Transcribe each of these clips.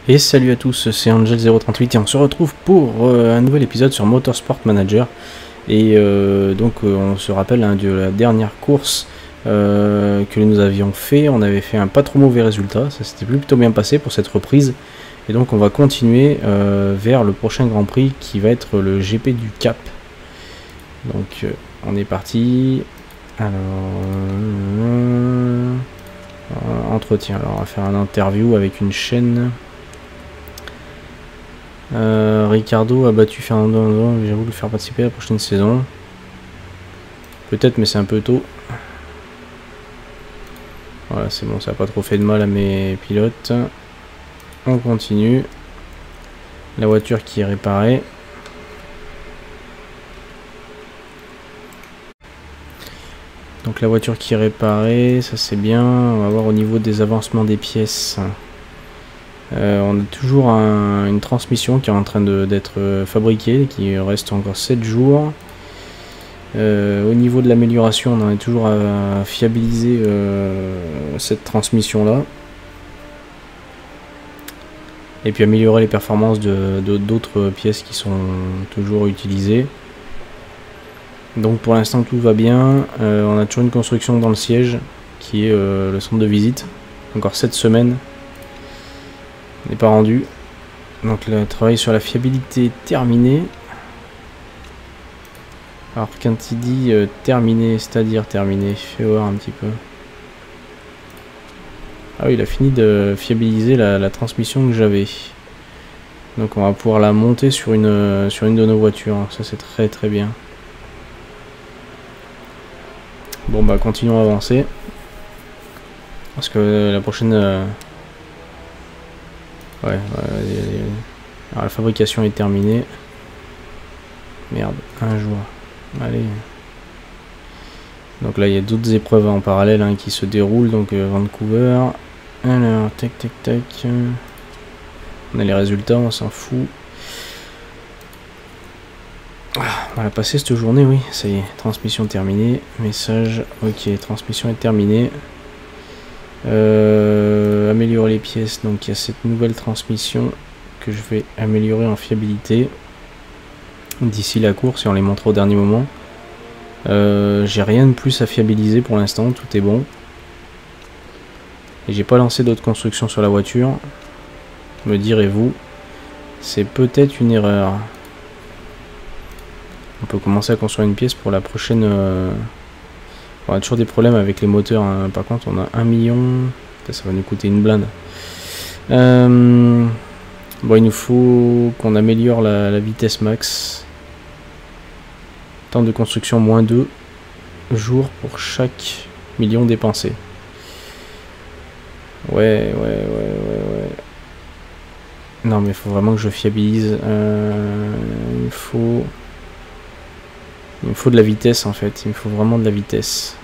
Et salut à tous, c'est Angel038 et on se retrouve pour un nouvel épisode sur Motorsport Manager. Et donc on se rappelle de la dernière course que nous avions fait. On avait fait un pas trop mauvais résultat, ça s'était plutôt bien passé pour cette reprise. Et donc on va continuer vers le prochain Grand Prix qui va être le GP du Cap. Donc on est parti. Alors entretien, alors on va faire un interview avec une chaîne. Ricardo a battu Fernando Alonso, j'ai voulu le faire participer à la prochaine saison. Peut-être, mais c'est un peu tôt. Voilà, c'est bon, ça n'a pas trop fait de mal à mes pilotes. On continue. La voiture qui est réparée. Donc la voiture qui est réparée, ça c'est bien. On va voir au niveau des avancements des pièces. On a toujours une transmission qui est en train d'être fabriquée, qui reste encore 7 jours. Au niveau de l'amélioration, on en est toujours à fiabiliser cette transmission là. Et puis améliorer les performances d'autres pièces qui sont toujours utilisées. Donc pour l'instant tout va bien. On a toujours une construction dans le siège qui est le centre de visite. Encore 7 semaines. N'est pas rendu. Donc le travail sur la fiabilité est terminé. Alors quand il dit terminé, c'est-à-dire terminé, fais voir un petit peu. Ah oui, il a fini de fiabiliser la transmission que j'avais. Donc on va pouvoir la monter sur une de nos voitures. Ça c'est très très bien. Bon bah continuons à avancer. Parce que la prochaine... Ouais, alors la fabrication est terminée. Merde, un jour. Allez. Donc là, il y a d'autres épreuves en parallèle qui se déroulent. Donc Vancouver. Alors, tac, tac, tac. On a les résultats, on s'en fout. On va passer cette journée, oui. Ça y est, transmission terminée. Message, ok, transmission est terminée. Améliorer les pièces, donc il y a cette nouvelle transmission que je vais améliorer en fiabilité d'ici la course et on les montre au dernier moment. J'ai rien de plus à fiabiliser pour l'instant, tout est bon et j'ai pas lancé d'autres constructions sur la voiture. Me direz-vous, c'est peut-être une erreur. On peut commencer à construire une pièce pour la prochaine. On a toujours des problèmes avec les moteurs, par contre on a 1 million, ça va nous coûter une blinde. Bon, il nous faut qu'on améliore la vitesse max. Temps de construction moins 2 jours pour chaque million dépensé. Ouais. Non mais il faut vraiment que je fiabilise. Il me faut de la vitesse en fait, il me faut vraiment de la vitesse.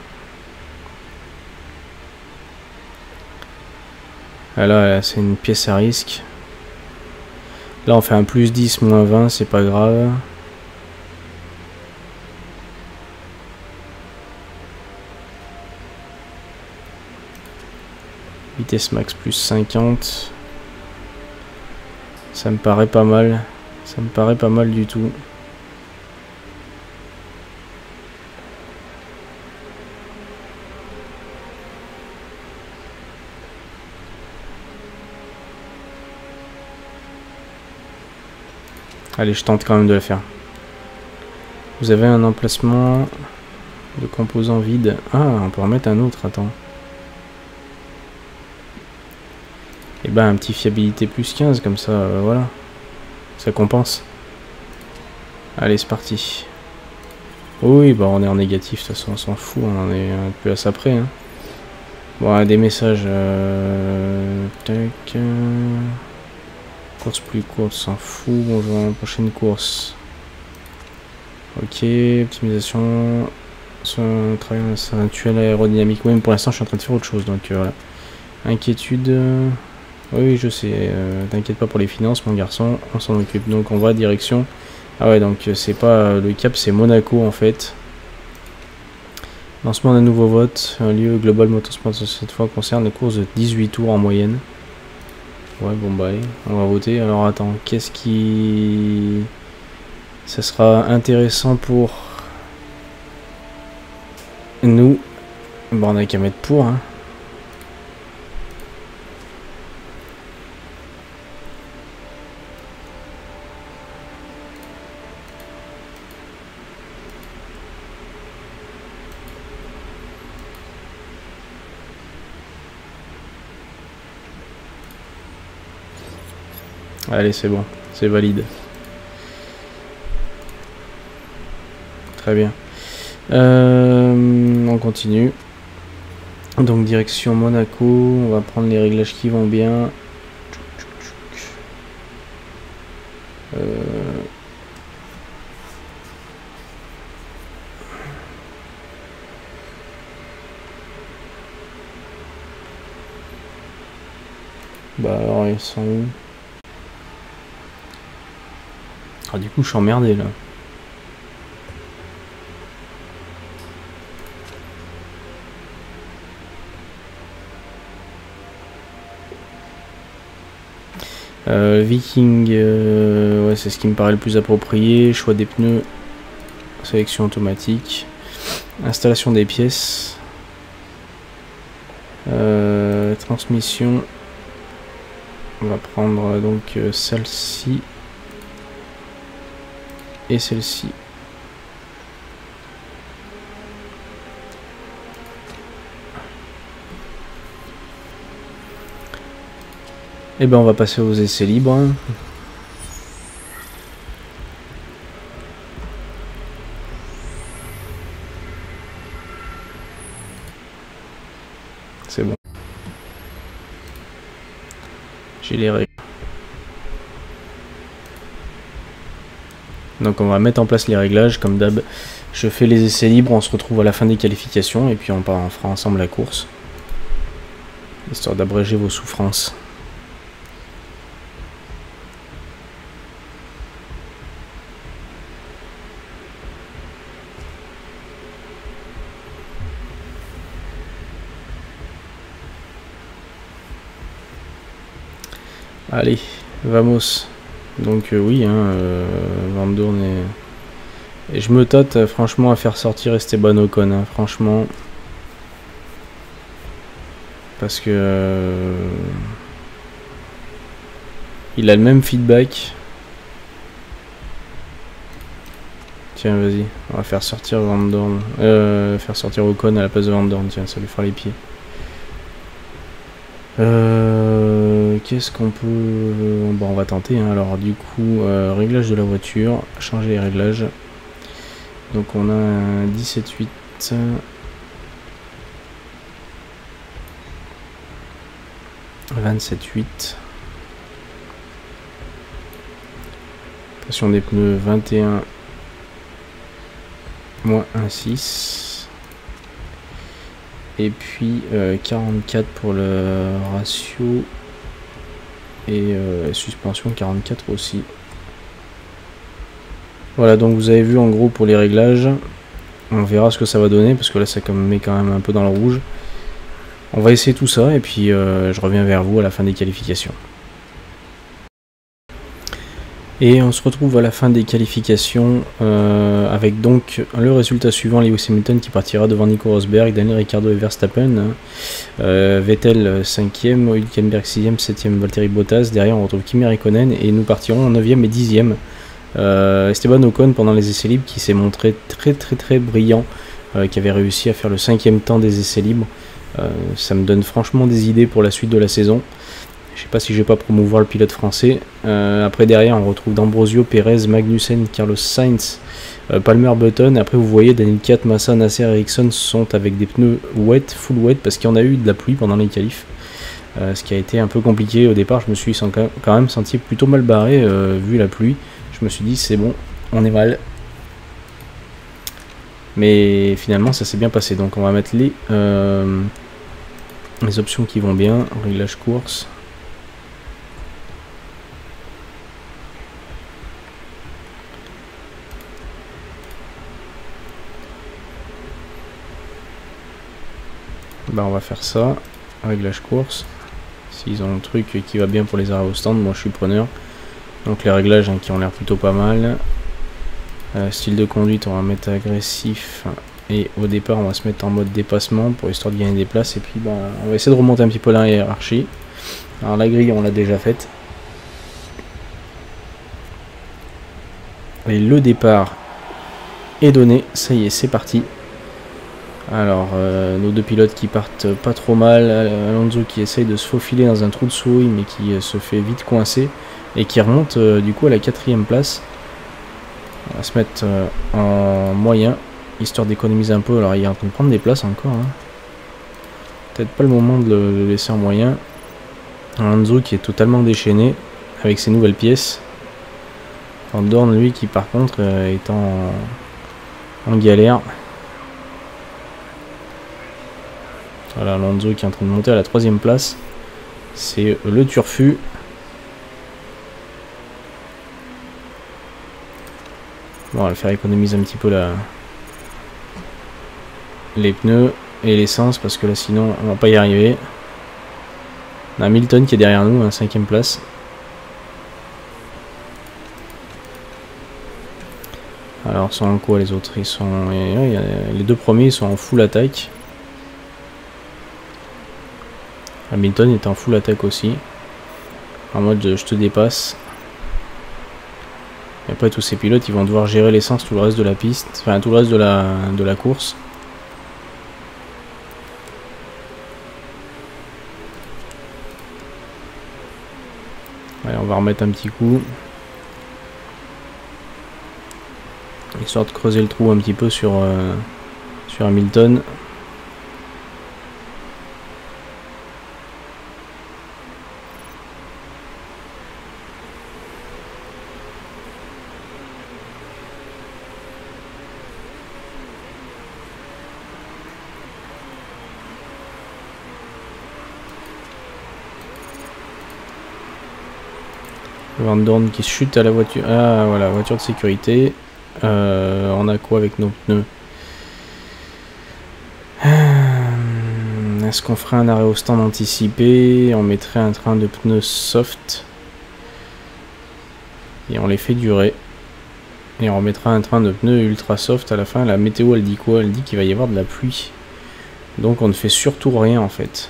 Ah là c'est une pièce à risque. Là on fait un plus 10, moins 20, c'est pas grave. Vitesse max plus 50. Ça me paraît pas mal. Ça me paraît pas mal du tout. Allez, je tente quand même de la faire. Vous avez un emplacement de composants vides. Ah, on peut en mettre un autre, attends. Et ben, un petit fiabilité plus 15, comme ça, voilà. Ça compense. Allez, c'est parti. Oui, bah on est en négatif, de toute façon, on s'en fout, on en est un peu à ça près. Hein. Bon, des messages... tac... Course plus courte, s'en fout. Bonjour à la prochaine course. Ok, optimisation. Travail sur un tunnel aérodynamique. Oui, mais pour l'instant, je suis en train de faire autre chose. Donc voilà. Inquiétude. Oui, je sais. T'inquiète pas pour les finances, mon garçon. On s'en occupe. Donc on va direction. Ah ouais, donc c'est pas le Cap, c'est Monaco en fait. Lancement d'un nouveau vote. Un lieu Global Motorsport cette fois concerne les courses de 18 tours en moyenne. Ouais, bon bah allez, on va voter. Alors attends, qu'est-ce qui... Ça sera intéressant pour nous. Bon, on n'a qu'à mettre pour, hein. Allez, c'est bon, c'est valide. Très bien. On continue. Donc direction Monaco, on va prendre les réglages qui vont bien. Bah alors ils sont où? Ah du coup je suis emmerdé là. Viking, ouais, c'est ce qui me paraît le plus approprié. Choix des pneus, sélection automatique, installation des pièces, transmission. On va prendre donc celle-ci et celle-ci. Et ben on va passer aux essais libres. C'est bon. J'ai les règles. Donc on va mettre en place les réglages comme d'hab. Je fais les essais libres, on se retrouve à la fin des qualifications et puis on fera ensemble la course. Histoire d'abréger vos souffrances. Allez, vamos. Donc oui, hein, Van Dorn et je me tâte franchement à faire sortir Esteban Ocon, hein, franchement. Parce que il a le même feedback. Tiens, vas-y, on va faire sortir Van Dorn. Faire sortir Ocon à la place de Van Dorn, tiens, ça lui fera les pieds. Qu'est-ce qu'on peut... Bon, on va tenter, hein. Alors du coup, réglage de la voiture, changer les réglages. Donc on a un 17.8. « 27.8. Pression des pneus 21 moins 1.6. Et puis 44 pour le ratio. Et suspension 44 aussi. Voilà, donc vous avez vu en gros pour les réglages. On verra ce que ça va donner parce que là ça met quand même un peu dans le rouge. On va essayer tout ça et puis je reviens vers vous à la fin des qualifications. Et on se retrouve à la fin des qualifications avec donc le résultat suivant: Lewis Hamilton qui partira devant Nico Rosberg, Daniel Ricciardo et Verstappen, Vettel 5e, Hülkenberg 6e, 7e Valtteri Bottas, derrière on retrouve Kimi Räikkönen et nous partirons en 9e et 10e. Esteban Ocon pendant les essais libres qui s'est montré très brillant, qui avait réussi à faire le 5e temps des essais libres. Ça me donne franchement des idées pour la suite de la saison. Je sais pas si je vais pas promouvoir le pilote français. Après derrière on retrouve D'Ambrosio, Perez, Magnussen, Carlos Sainz, Palmer, Button. Après vous voyez Daniel Kiat, Massa, Nasser, Ericsson sont avec des pneus wet, full wet, parce qu'il y en a eu de la pluie pendant les qualifs. Ce qui a été un peu compliqué au départ. Je me suis quand même senti plutôt mal barré vu la pluie. Je me suis dit c'est bon, on est mal. Mais finalement ça s'est bien passé. Donc on va mettre les options qui vont bien. Réglage course. Bah on va faire ça. Réglage course. S'ils ont un truc qui va bien pour les arrêts au stand, moi je suis preneur. Donc les réglages hein, qui ont l'air plutôt pas mal. Style de conduite, on va mettre agressif. Et au départ, on va se mettre en mode dépassement pour histoire de gagner des places. Et puis bah, on va essayer de remonter un petit peu la hiérarchie. Alors la grille, on l'a déjà faite. Et le départ est donné. Ça y est, c'est parti. Alors, nos deux pilotes qui partent pas trop mal. Alonso qui essaye de se faufiler dans un trou de souris, mais qui se fait vite coincer. Et qui remonte du coup à la 4ème place. On va se mettre en moyen, histoire d'économiser un peu. Alors il est en train de prendre des places encore. Hein. Peut-être pas le moment de le laisser en moyen. Alonso qui est totalement déchaîné avec ses nouvelles pièces. Van Dorn lui qui par contre est en galère. Voilà, Alonso qui est en train de monter à la 3ème place. C'est le turfu. Bon, on va le faire économiser un petit peu les pneus et l'essence parce que là sinon on va pas y arriver. On a Hamilton qui est derrière nous, à 5ème place. Alors sont en quoi les autres? Ils sont les deux premiers ils sont en full attaque. Hamilton est en full attaque aussi. En mode je te dépasse. Et après tous ces pilotes ils vont devoir gérer l'essence tout le reste de la piste, enfin tout le reste de la course. Allez, on va remettre un petit coup. Histoire de creuser le trou un petit peu sur Hamilton. Van Dorn qui chute à la voiture. Ah voilà, voiture de sécurité. On a quoi avec nos pneus? Est-ce qu'on ferait un arrêt au stand anticipé? On mettrait un train de pneus soft. Et on les fait durer. Et on remettra un train de pneus ultra soft à la fin. La météo elle dit quoi? Elle dit qu'il va y avoir de la pluie. Donc on ne fait surtout rien en fait.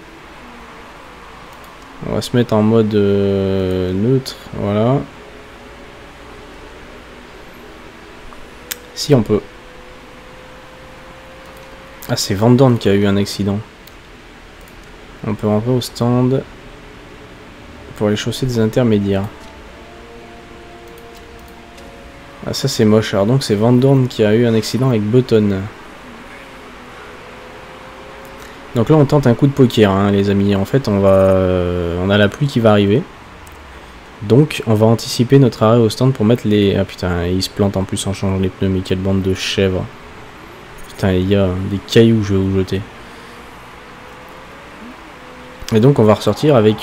On va se mettre en mode neutre, voilà. Si on peut. Ah, c'est Van Dorn qui a eu un accident. On peut rentrer au stand pour aller chausser des intermédiaires. Ah, ça c'est moche. Alors donc c'est Van Dorn qui a eu un accident avec Button. Donc là on tente un coup de poker hein, les amis, en fait on a la pluie qui va arriver. Donc on va anticiper notre arrêt au stand pour mettre les... Ah putain, il se plante en plus en changeant les pneus, mais quelle bande de chèvres. Putain les gars, des cailloux je vais vous jeter. Et donc on va ressortir avec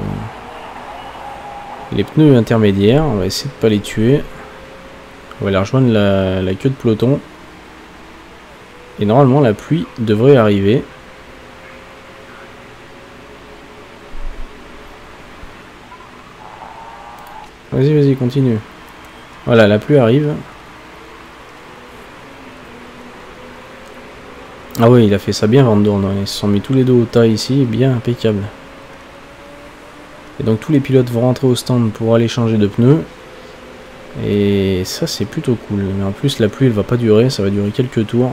les pneus intermédiaires, on va essayer de pas les tuer. On va aller rejoindre la queue de peloton. Et normalement la pluie devrait arriver. Vas-y, vas-y, continue. Voilà, la pluie arrive. Ah oui, il a fait ça bien, Van Dorn. Ils se sont mis tous les deux au tas ici, bien impeccable. Et donc tous les pilotes vont rentrer au stand pour aller changer de pneus. Et ça, c'est plutôt cool. Mais en plus, la pluie, elle va pas durer, ça va durer quelques tours.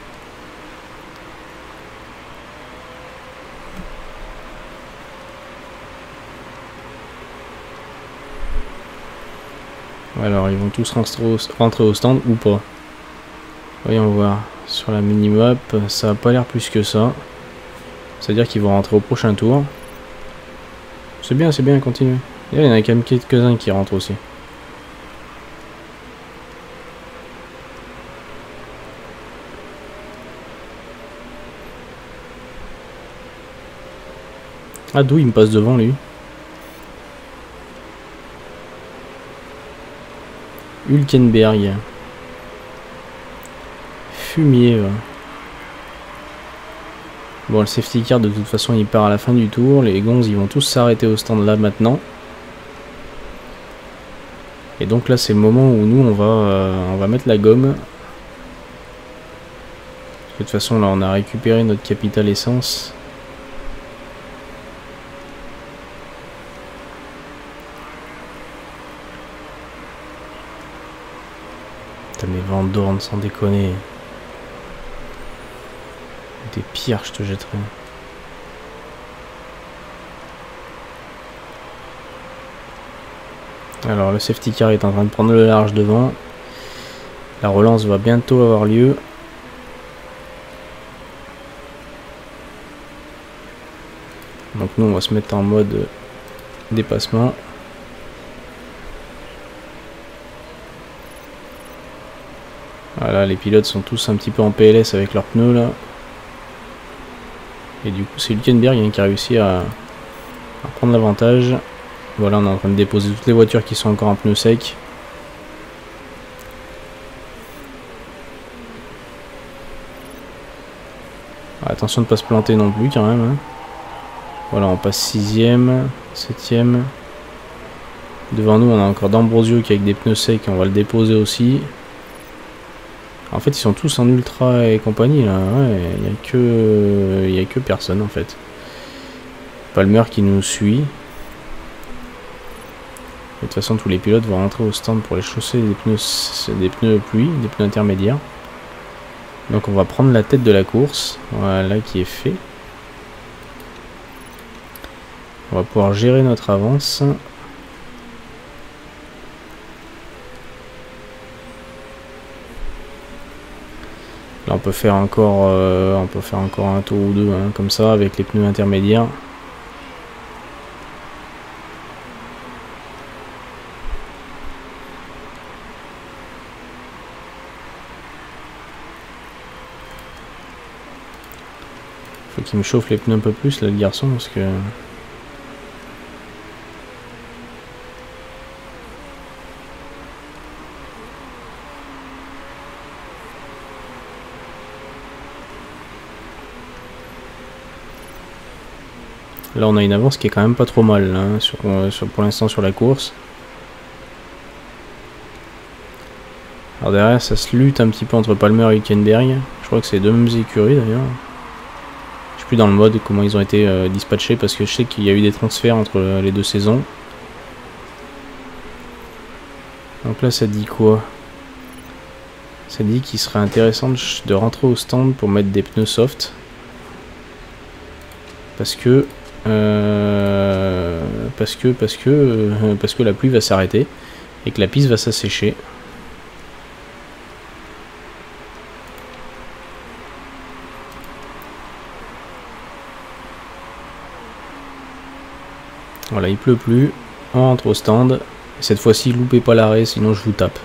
Alors ils vont tous rentrer au stand ou pas. Voyons voir. Sur la minimap, ça a pas l'air plus que ça. C'est-à-dire qu'ils vont rentrer au prochain tour. C'est bien, continue. Et là, il y en a quand même quelques-uns qui rentrent aussi. Ah d'où il me passe devant lui? Hülkenberg. Fumier. Bon, le safety car de toute façon il part à la fin du tour. Les gonzes ils vont tous s'arrêter au stand là maintenant. Et donc là c'est le moment où nous on va mettre la gomme. De toute façon là on a récupéré notre capital essence. Putain mais Van Dorn sans déconner. T'es pire je te jetterai. Alors le safety car est en train de prendre le large devant. La relance va bientôt avoir lieu. Donc nous on va se mettre en mode dépassement. Voilà, les pilotes sont tous un petit peu en PLS avec leurs pneus là. Et du coup c'est Hülkenberg qui a réussi à prendre l'avantage. Voilà, on est en train de déposer toutes les voitures qui sont encore en pneus secs. Attention de ne pas se planter non plus quand même. Hein. Voilà, on passe 6ème, 7ème. Devant nous, on a encore D'Ambrosio qui est avec des pneus secs, on va le déposer aussi. En fait, ils sont tous en ultra et compagnie là. Ouais, il n'y a que personne en fait. Palmer qui nous suit. De toute façon, tous les pilotes vont rentrer au stand pour les chausser des pneus pluie, des pneus intermédiaires. Donc on va prendre la tête de la course, voilà qui est fait. On va pouvoir gérer notre avance. Là on peut faire encore un tour ou deux hein, comme ça avec les pneus intermédiaires. Faut qu'il me chauffe les pneus un peu plus là le garçon parce que... Là on a une avance qui est quand même pas trop mal hein, pour l'instant sur la course. Alors derrière ça se lutte un petit peu entre Palmer et Hülkenberg. Je crois que c'est les deux mêmes écuries d'ailleurs. Je sais plus dans le mode comment ils ont été dispatchés parce que je sais qu'il y a eu des transferts entre les deux saisons. Donc là ça dit quoi? Ça dit qu'il serait intéressant de rentrer au stand pour mettre des pneus soft. Parce que la pluie va s'arrêter et que la piste va s'assécher. Voilà, il pleut plus, on rentre au stand. Cette fois-ci, loupez pas l'arrêt, sinon je vous tape.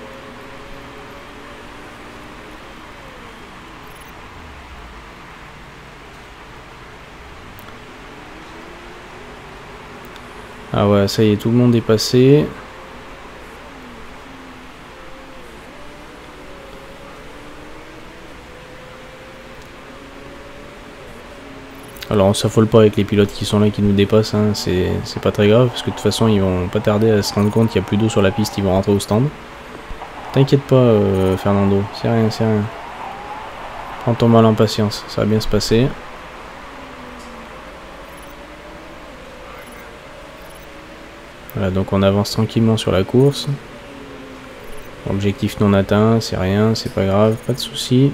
Ah ouais, ça y est, tout le monde est passé. Alors on s'affole pas avec les pilotes qui sont là, qui nous dépassent, hein. C'est pas très grave, parce que de toute façon ils vont pas tarder à se rendre compte qu'il n'y a plus d'eau sur la piste, ils vont rentrer au stand. T'inquiète pas Fernando, c'est rien, c'est rien. Prends ton mal en patience, ça va bien se passer. Voilà, donc on avance tranquillement sur la course. Objectif non atteint, c'est rien, c'est pas grave, pas de soucis.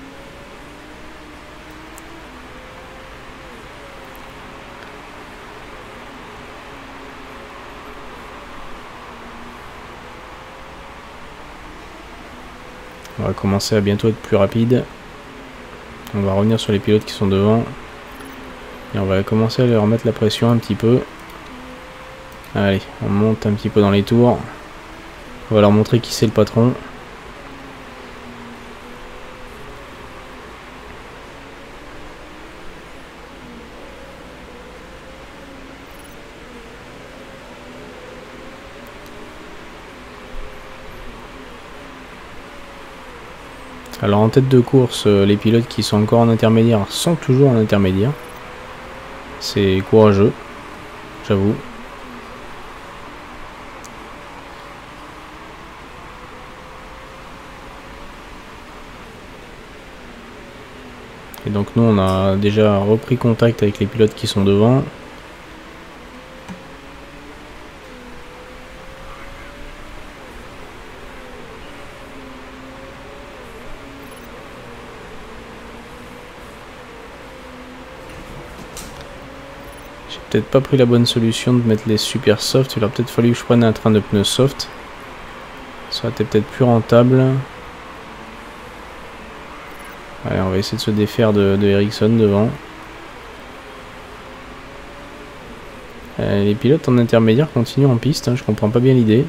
On va commencer à bientôt être plus rapide. On va revenir sur les pilotes qui sont devant. Et on va commencer à leur mettre la pression un petit peu. Allez, on monte un petit peu dans les tours. On va leur montrer qui c'est le patron. Alors en tête de course, les pilotes qui sont encore en intermédiaire sont toujours en intermédiaire. C'est courageux, j'avoue. Et donc nous on a déjà repris contact avec les pilotes qui sont devant. J'ai peut-être pas pris la bonne solution de mettre les super soft. Il aurait peut-être fallu que je prenne un train de pneus soft. Ça aurait été peut-être plus rentable. Allez, on va essayer de se défaire de Ericsson devant. Les pilotes en intermédiaire continuent en piste, hein, je comprends pas bien l'idée.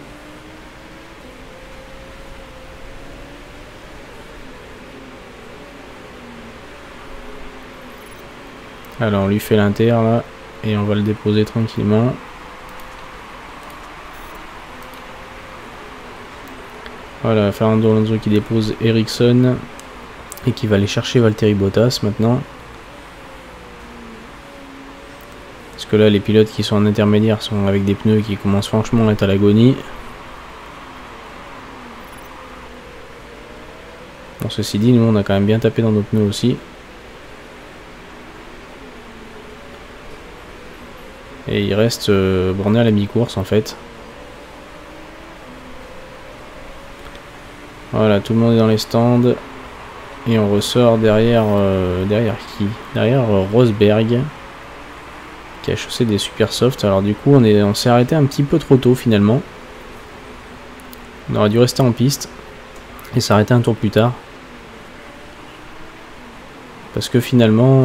Alors on lui fait l'inter là, et on va le déposer tranquillement. Voilà, Fernando Alonso qui dépose Ericsson et qui va aller chercher Valtteri Bottas maintenant. Parce que là les pilotes qui sont en intermédiaire sont avec des pneus qui commencent franchement à être à l'agonie. Bon, ceci dit, nous on a quand même bien tapé dans nos pneus aussi. Et il reste borné à la mi-course en fait. Voilà, tout le monde est dans les stands. Et on ressort derrière... derrière qui? Derrière Rosberg. Qui a chaussé des super soft. Alors du coup on s'est arrêté un petit peu trop tôt finalement. On aurait dû rester en piste. Et s'arrêter un tour plus tard. Parce que finalement...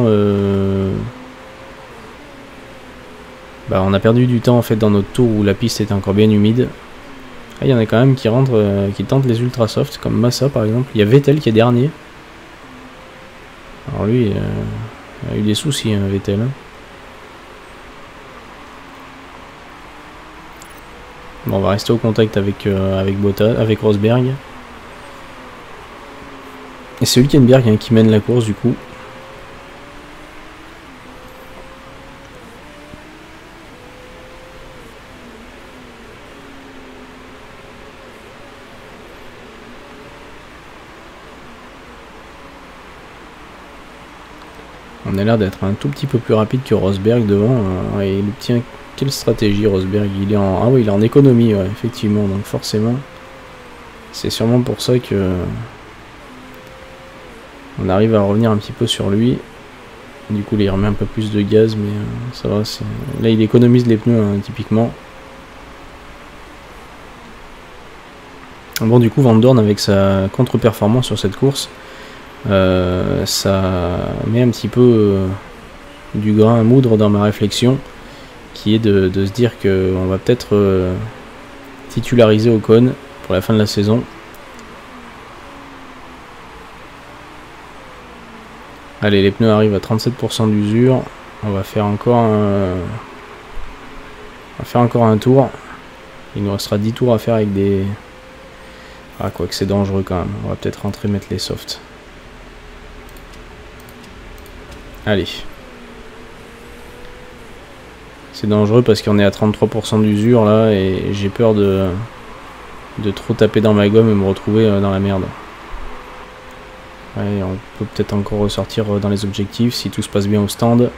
bah, on a perdu du temps en fait dans notre tour où la piste était encore bien humide. Ah, il y en a quand même qui rentrent, qui tentent les ultra soft, comme Massa par exemple. Il y a Vettel qui est dernier. Alors lui, il a eu des soucis, hein, Vettel. Bon, on va rester au contact avec Bottas, avec Rosberg. Et c'est Hülkenberg hein, qui mène la course du coup. On a l'air d'être un tout petit peu plus rapide que Rosberg devant. Et il obtient quelle stratégie Rosberg? Il est en... Ah oui, il est en économie, ouais, effectivement. Donc forcément, c'est sûrement pour ça que on arrive à revenir un petit peu sur lui. Du coup, là, il remet un peu plus de gaz, mais ça va. Là, il économise les pneus, hein, typiquement. Bon, du coup, Van Dorn avec sa contre-performance sur cette course. Ça met un petit peu du grain à moudre dans ma réflexion qui est de se dire qu'on va peut-être titulariser Ocon pour la fin de la saison. Allez, les pneus arrivent à 37% d'usure. On va faire encore un tour. Il nous restera 10 tours à faire avec des... Ah, quoi que c'est dangereux quand même. On va peut-être rentrer mettre les softs. Allez. C'est dangereux parce qu'on est à 33% d'usure là et j'ai peur de trop taper dans ma gomme et me retrouver dans la merde. Allez, on peut peut-être encore ressortir dans les objectifs si tout se passe bien au stand.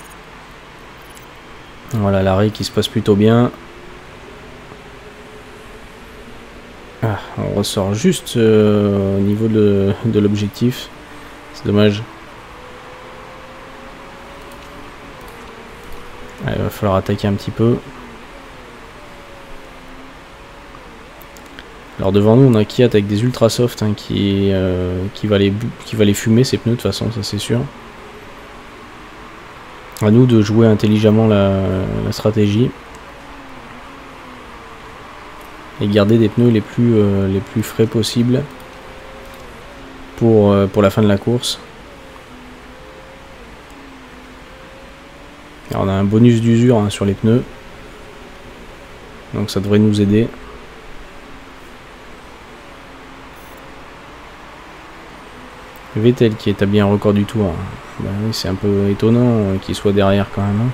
Voilà l'arrêt qui se passe plutôt bien. Ah, on ressort juste au niveau de l'objectif. C'est dommage. Allez, il va falloir attaquer un petit peu. Alors devant nous on a Kiat avec des ultra soft hein, qui va les fumer ces pneus de toute façon, ça c'est sûr. À nous de jouer intelligemment la stratégie. Et garder des pneus les plus frais possibles pour la fin de la course. Alors on a un bonus d'usure hein, sur les pneus. Donc ça devrait nous aider. Vettel qui établit un record du tour. Bah oui, c'est un peu étonnant qu'il soit derrière quand même. Hein.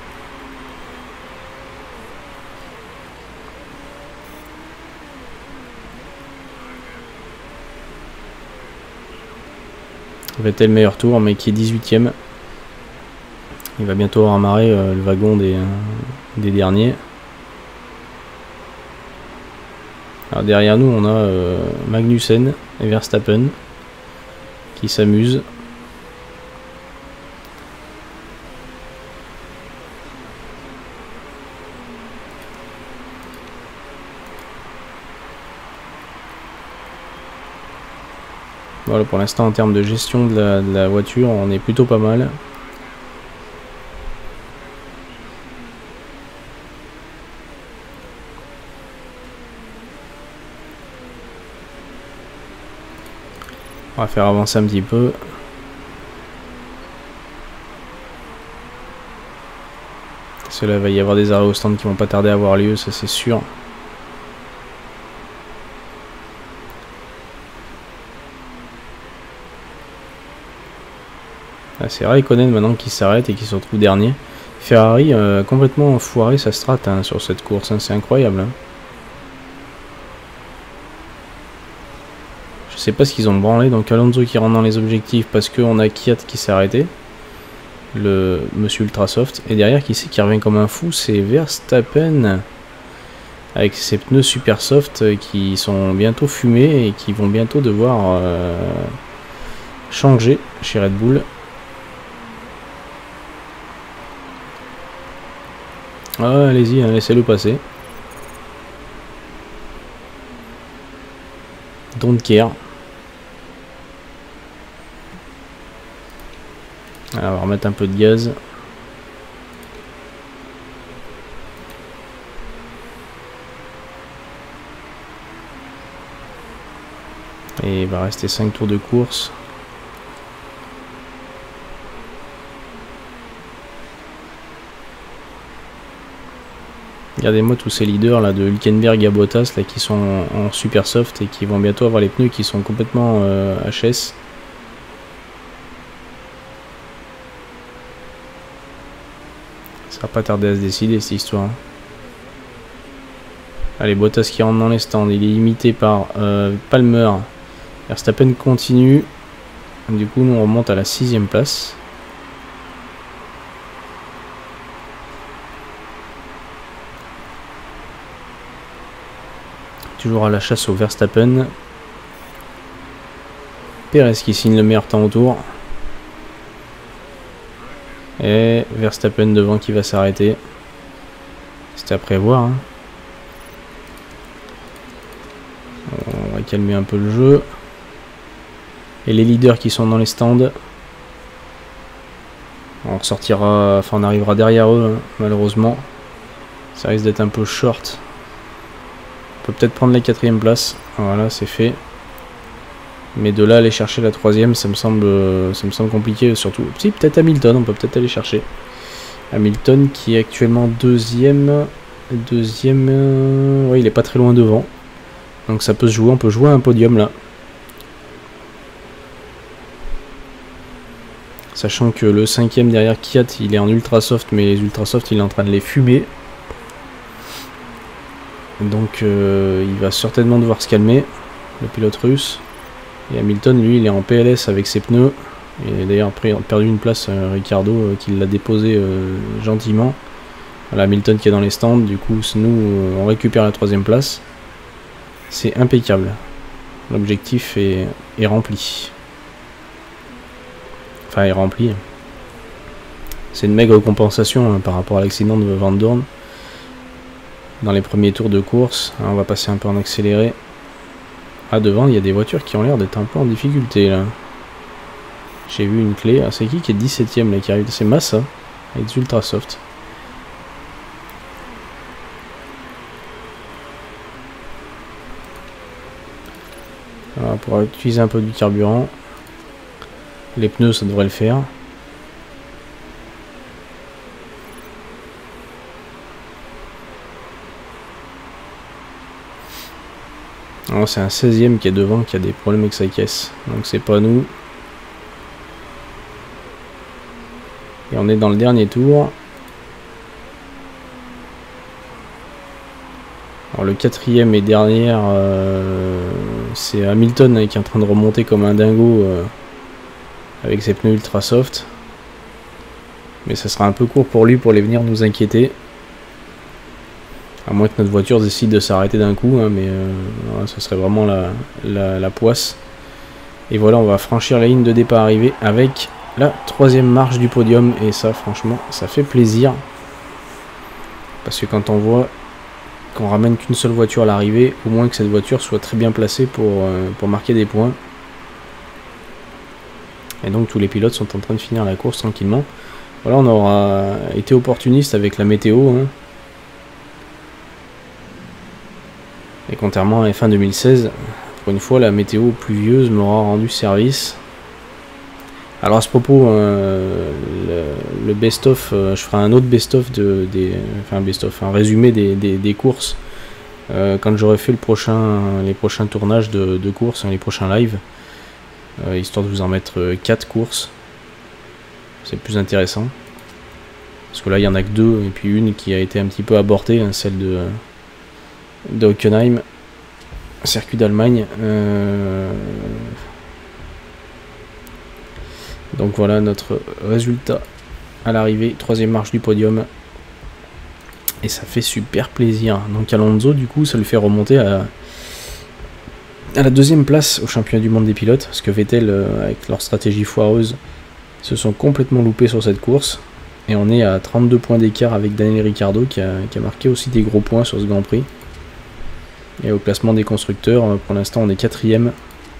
Vettel meilleur tour, mais qui est 18ème. Il va bientôt amarrer le wagon des derniers. Alors derrière nous, on a Magnussen et Verstappen qui s'amusent. Voilà, pour l'instant, en termes de gestion de la voiture, on est plutôt pas mal. On va faire avancer un petit peu. Parce que là, il va y avoir des arrêts au stand qui vont pas tarder à avoir lieu, ça c'est sûr. Ah, c'est Raikkonen maintenant qui s'arrête et qui se retrouve dernier. Ferrari a complètement foiré sa strat hein, sur cette course, hein, c'est incroyable. Hein. Je sais pas ce qu'ils ont branlé, donc Alonso qui rentre dans les objectifs parce qu'on a Kvyat qui s'est arrêté. Le monsieur Ultrasoft. Et derrière, qui c'est qui revient comme un fou? C'est Verstappen. Avec ses pneus super soft qui sont bientôt fumés et qui vont bientôt devoir changer chez Red Bull. Ah, allez-y, hein, laissez-le passer. Don't care. Alors, on va remettre un peu de gaz. Et il va rester 5 tours de course. Regardez-moi tous ces leaders là de Hülkenberg à Bottas là qui sont en super soft et qui vont bientôt avoir les pneus qui sont complètement HS. Ça va pas tarder à se décider cette histoire. Hein. Allez, Bottas qui rentre dans les stands, il est imité par Palmer. Verstappen continue. Du coup, nous on remonte à la 6ème place. Toujours à la chasse au Verstappen. Perez qui signe le meilleur temps au tour. Et Verstappen devant qui va s'arrêter. C'était à prévoir. Hein. On va calmer un peu le jeu. Et les leaders qui sont dans les stands. On ressortira, enfin on arrivera derrière eux, hein, malheureusement. Ça risque d'être un peu short. On peut peut-être prendre la 4ème place. Voilà, c'est fait. Mais de là aller chercher la 3ème, ça me semble compliqué. Surtout, si peut-être Hamilton, on peut peut-être aller chercher. Hamilton qui est actuellement deuxième. Ouais, il est pas très loin devant. Donc ça peut se jouer, on peut jouer à un podium là. Sachant que le 5ème derrière Kvyat, il est en ultra soft, mais les ultra soft, il est en train de les fumer. Donc il va certainement devoir se calmer, le pilote russe. Et Hamilton, lui, il est en PLS avec ses pneus. Et d'ailleurs, après, il a perdu une place, Ricardo, qui l'a déposé gentiment. Voilà, Hamilton qui est dans les stands. Du coup, nous, on récupère la 3ème place. C'est impeccable. L'objectif est rempli. Enfin, est rempli. C'est une maigre compensation hein, par rapport à l'accident de Van Dorn. Dans les premiers tours de course. On va passer un peu en accéléré. Ah, devant, il y a des voitures qui ont l'air d'être un peu en difficulté, là. J'ai vu une clé. Ah, c'est qui est 17ème, là, qui arrive? C'est Massa, avec des ultra soft. Voilà, pour utiliser un peu du carburant. Les pneus, ça devrait le faire. C'est un 16ème qui est devant qui a des problèmes avec sa caisse. Donc c'est pas nous. on est dans le dernier tour. Alors le quatrième et dernière, c'est Hamilton qui est en train de remonter comme un dingo avec ses pneus ultra soft. Mais ça sera un peu court pour lui pour les venir nous inquiéter. À moins que notre voiture décide de s'arrêter d'un coup, hein, mais ça serait vraiment la poisse. Et voilà, on va franchir la ligne de départ arrivée avec la 3e marche du podium. Et ça, franchement, ça fait plaisir. Parce que quand on voit qu'on ramène qu'une seule voiture à l'arrivée, au moins que cette voiture soit très bien placée pour marquer des points. Et donc tous les pilotes sont en train de finir la course tranquillement. Voilà, on aura été opportuniste avec la météo. Hein. Et contrairement à F1 2016, pour une fois la météo pluvieuse m'aura rendu service. Alors à ce propos, le best-of, je ferai un autre best-of un résumé des courses quand j'aurai fait les prochains tournages de courses, les prochains lives, histoire de vous en mettre 4 courses. C'est plus intéressant. Parce que là il y en a que 2 et puis une qui a été un petit peu abortée, hein, celle de Hockenheim, circuit d'Allemagne. Donc voilà notre résultat à l'arrivée, 3e marche du podium. Et ça fait super plaisir. Donc Alonso, du coup, ça lui fait remonter à la 2e place au championnat du monde des pilotes. Parce que Vettel, avec leur stratégie foireuse, se sont complètement loupés sur cette course. Et on est à 32 points d'écart avec Daniel Ricciardo qui a marqué aussi des gros points sur ce Grand Prix. Et au classement des constructeurs, pour l'instant on est 4e.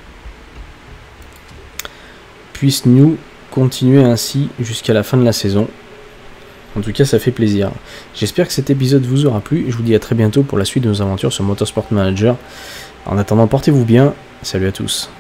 Puisse-nous continuer ainsi jusqu'à la fin de la saison. En tout cas, ça fait plaisir. J'espère que cet épisode vous aura plu. Je vous dis à très bientôt pour la suite de nos aventures sur Motorsport Manager. En attendant, portez-vous bien. Salut à tous.